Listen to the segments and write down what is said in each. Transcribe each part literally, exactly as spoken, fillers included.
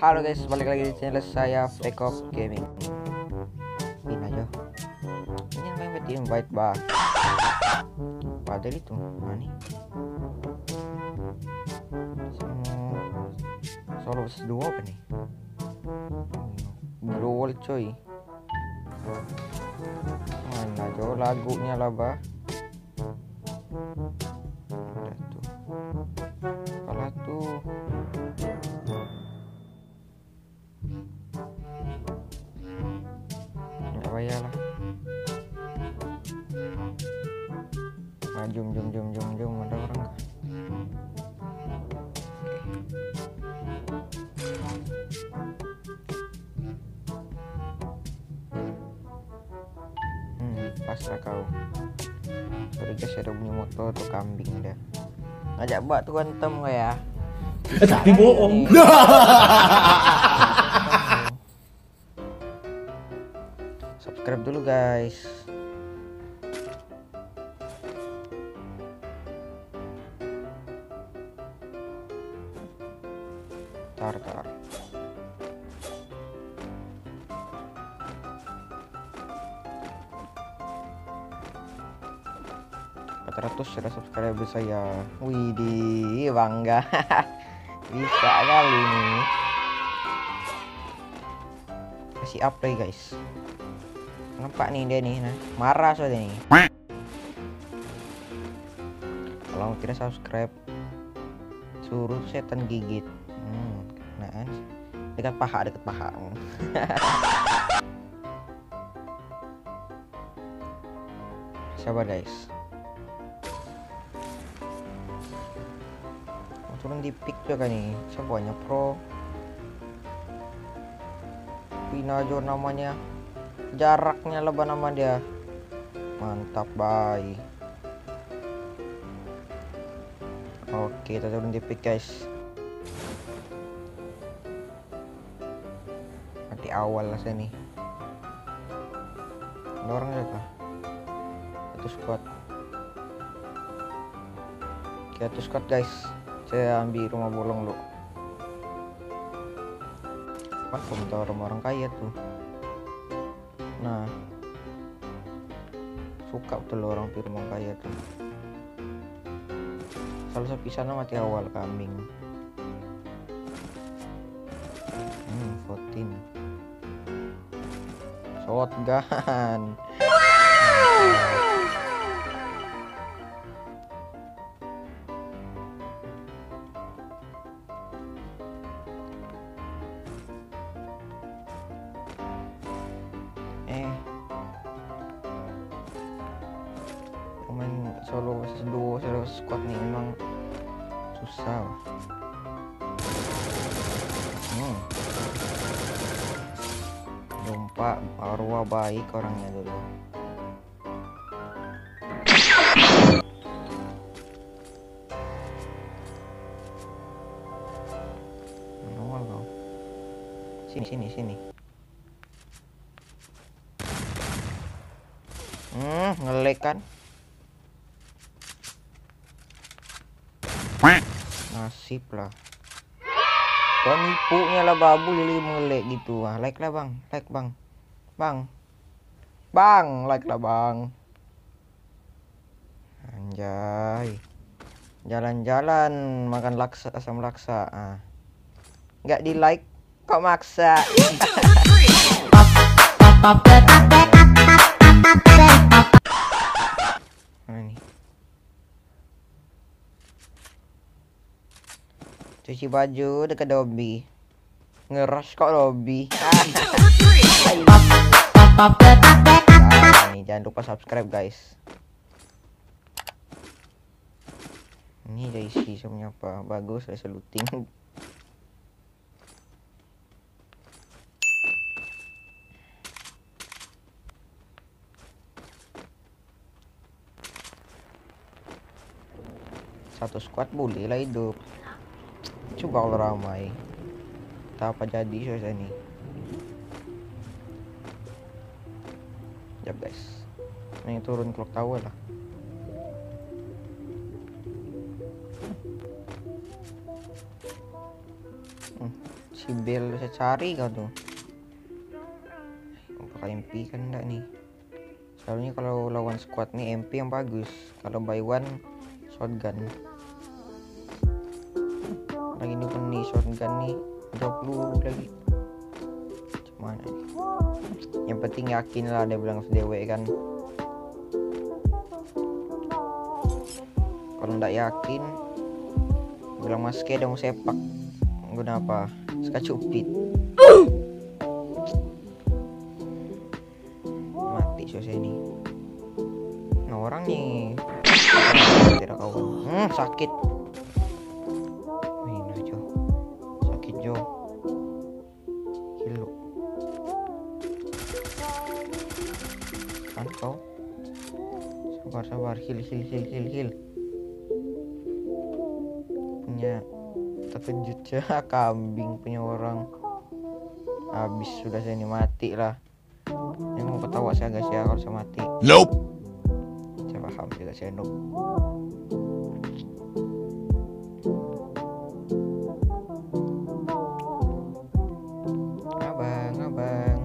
Halo guys, balik lagi di channel saya Pekop Gaming. Pin aja. Ini yang main invite bah. Padahal itu mana? Solo dua apa nih? Brawl coy. Mana jo lagunya lah bah. Udah tuh. Kalah tuh. Nggak payah lah. Nah, jum jum jum jum jum ada orang nggak? Hmm, pas lah kau. Sorry guys, ada bunyi motor tuh kambing dah. Ngajak buat tuh antem gak ya? Tapi bohong. Subscribe dulu guys. Tar tar. empat ratus sudah subscriber saya. Widih, bangga. Bisa kali nih. Kasih up play guys. Nampak nih dia nih, nah. Marah soalnya nih. Kalau tidak subscribe, suruh setan gigit. Hmm, nah, dekat paha, dekat paha. Sabar guys. Turun di pick juga nih. Siapanya pro? Pinajo namanya. Jaraknya lebih nama dia. Mantap bye. Oke, kita turun di pick guys. Mati awal lah saya nih. Ada orang juga. Satu squad. Oke, satu squad guys. Saya ambil rumah bolong lo. Apa komentar orang kaya tuh. Nah, suka betul orang di rumah kaya tuh. Salah satu sana mati awal kambing. Hmm, voting. Shotgun. Eh, main solo versus duo solo squad nih emang susah. Hmm. Lupa arwah baik orangnya dulu. Normal kau. Sini sini sini. Hmm, ngelek kan? Nasib lah. Penipunya lah babu lili ngelek gitu. Ah, like lah bang, like bang, bang, bang, like lah bang. Anjay, jalan-jalan makan laksa asam laksa. Ah, nggak di like, kok maksa? Cuci baju dekat lobby. Ngerush kok lobby. Nah, nih, jangan lupa subscribe guys. Ini ada isi semuanya apa? Bagus, saya looting. Satu squad boleh lah hidup. Coba kalau ramai, tak apa jadi susah nih. Jap guys, ini turun clock tower lah. si Bel saya cari kau tuh. Pakai M P kan enggak nih? Soalnya kalau lawan squad nih M P yang bagus. Kalau by one shotgun. Lagi nih pun nih shotgun nih jauh peluru lagi. Cuman nih. Yang penting yakin lah dia bilang S D W kan. Kalau nggak yakin bilang mas ke dong sepak. Guna apa? Sekacupit. Mati selesai ini. Nah orang nih tidak kawan. Hmm, sakit. Wih, nah Jo. Sakit Jo. Kilo. Kan kau. Sabar sabar. Heal heal heal heal heal. Punya terkejut ya kambing punya orang. Habis sudah saya ini mati lah. Yang mau ketawa saya guys ya kalau saya mati. Nope. Saya paham juga saya noob. Abang, abang.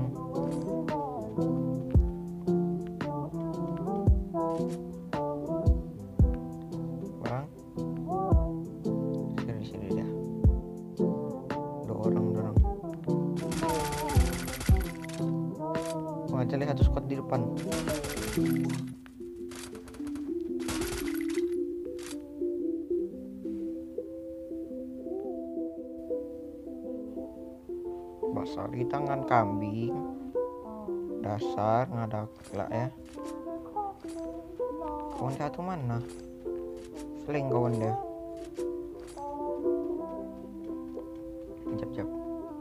Bang. Sini sini dah. Dua orang dorong. Wah, ada satu squad di depan. Basah di tangan kambing. Dasar ngadak lah ya. Kawan satu mana? Sling kawan dia. Jap jap.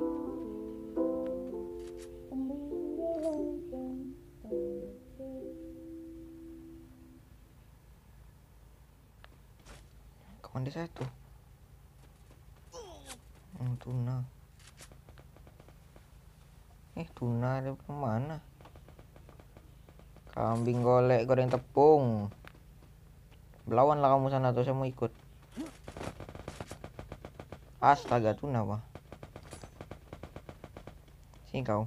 Kawan dia satu. Hmm, tuna. Eh tuna ada kemana? Kambing golek goreng tepung. Belawan lah kamu sana tuh saya mau ikut. Astaga tuna apa? Sini kau.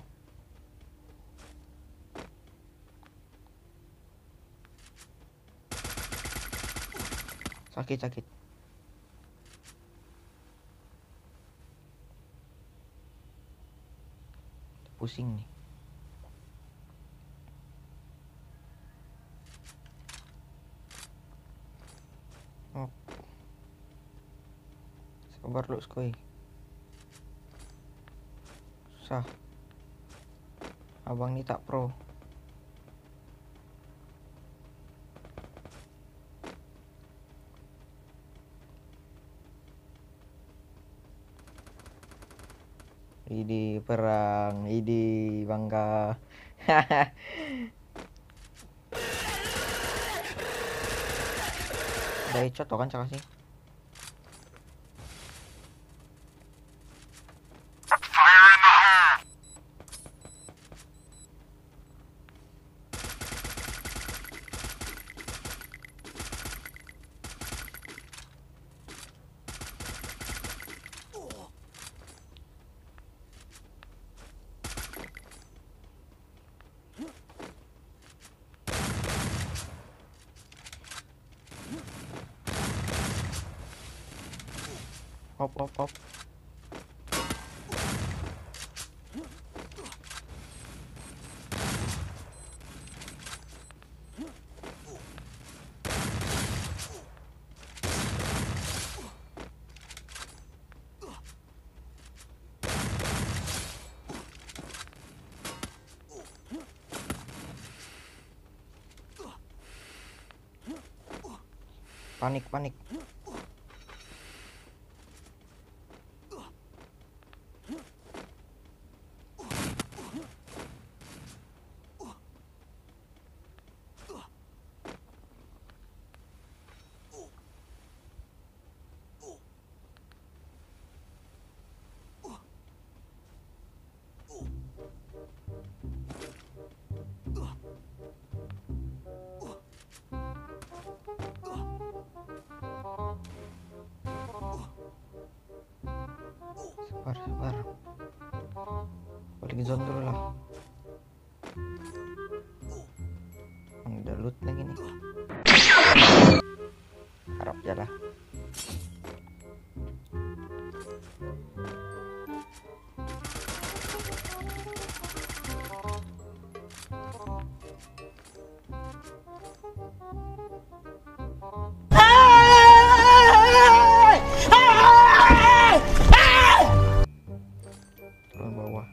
Sakit sakit. Pusing nih. Oh. Sabar lu skoy. Susah. Abang ini tak pro. Idi perang, idi bangga. Udah headshot kan cakap sih. Hop hop hop. Panik panik. Sabar sabar. balik zone dulu lah. Udah loot lagi nih. Harap jalan. Turun bawah.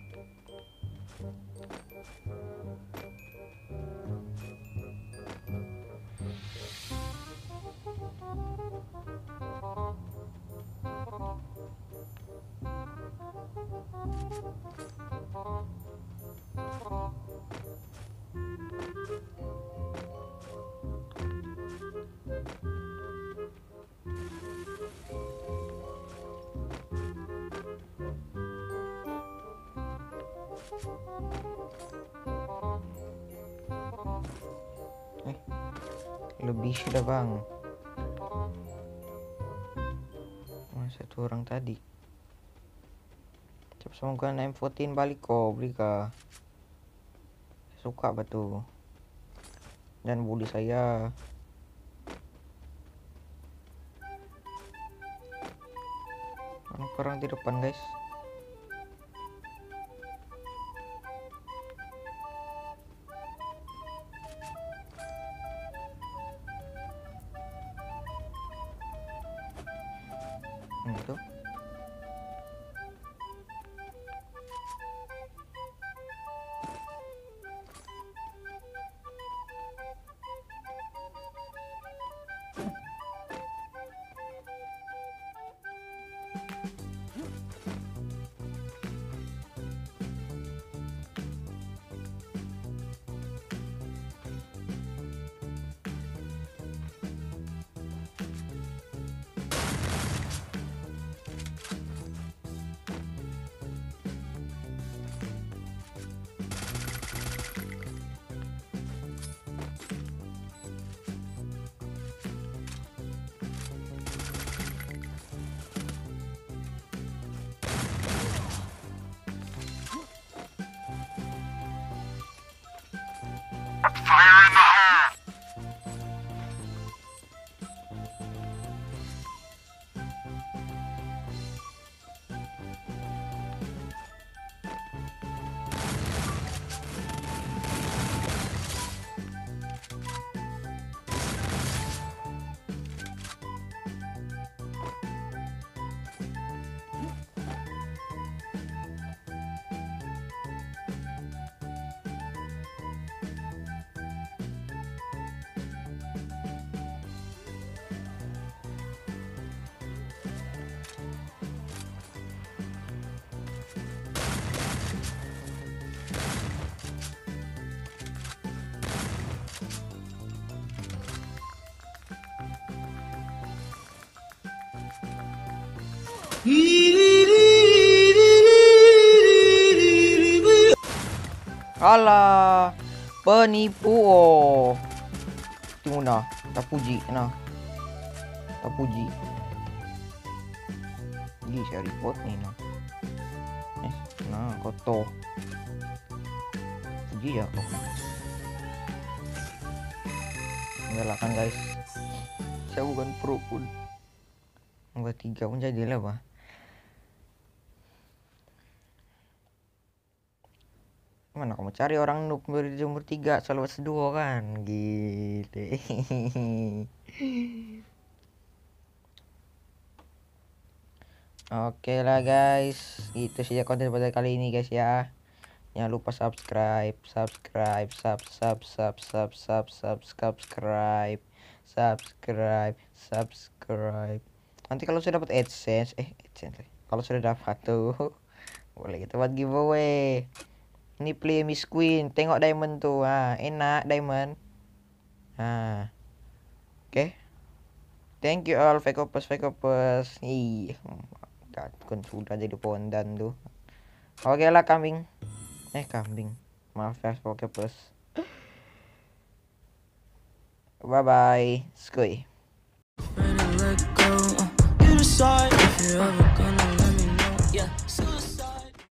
Eh, lebih sudah bang. Mana satu orang tadi? Coba semoga M empat belas balik kok, beli kah? Suka betul. Dan bully saya. Mana orang di depan guys? Itu alah, penipu oh. Tunggu nah, tak puji nah. Tak puji. Ih, saya report nih nah. Eh, nah, kotor. Puji ya kok. Enggak kan guys. Saya bukan pro pun. Nomor tiga pun jadilah bah. Mana kamu cari orang noob di umur tiga selalu seduo kan gitu. Oke lah guys, itu saja konten pada kali ini guys ya. Jangan lupa subscribe, subscribe, sub sub sub sub sub sub subscribe, subscribe, subscribe. Nanti kalau sudah dapat AdSense, eh AdSense, kalau sudah dapat tuh boleh kita buat giveaway. Ini play Miss Queen, tengok diamond tuh, ah enak diamond. Ah, oke. Okay. Thank you all, Fakopus, Fakopus. Ih, kan sudah jadi pondan tuh. Oke okay lah kambing. Eh kambing, maaf ya Fakopus. Bye bye, skuy.